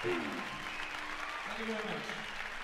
Thank you very much.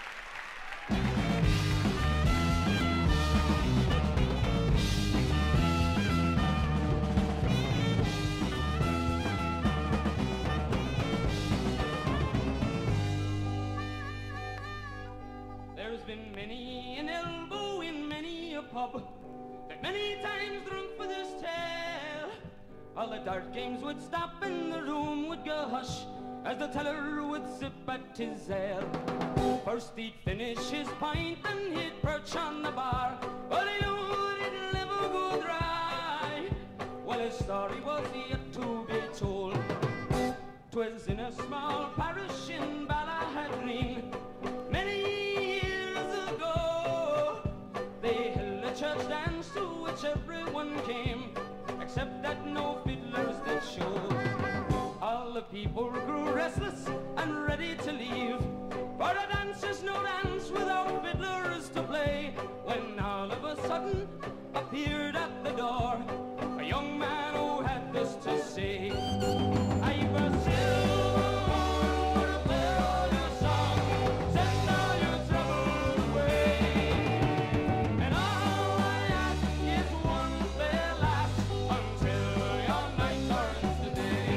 There's been many an elbow in many a pub that many times drunk for this tale. All the dart games would stop and the room would go hush as the teller would sip at his ale. First he'd finish his pint and he'd perch on the bar, but he knew it'd never go dry. Well, his story was yet to be told. 'Twas in a small parish in Ballahatgreen many years ago. They held a church dance to which everyone came, except that no fiddlers did show. All the people grew restless and ready to leave, for a dance is no dance without fiddlers to play, when all of a sudden appeared at the door a young man who had this to say. I've a silver to play all your songs, send all your troubles away, and all I ask is one fair laugh until your night turns to day.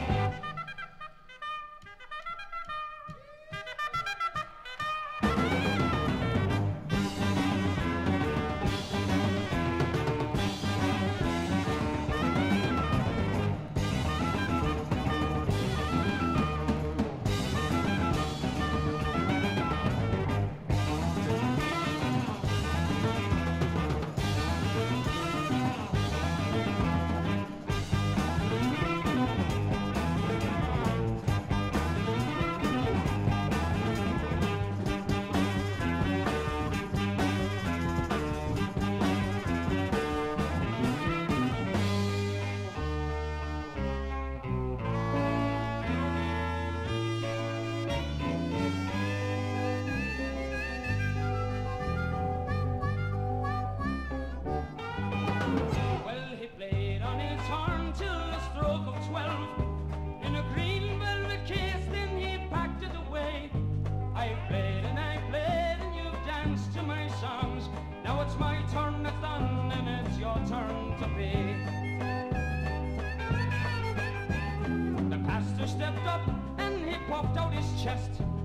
Well, he played on his horn till the stroke of 12. In a green velvet case, then he packed it away. I played and you've danced to my songs. Now it's my turn that's done and it's your turn to pay. The pastor stepped up and he puffed out his chest.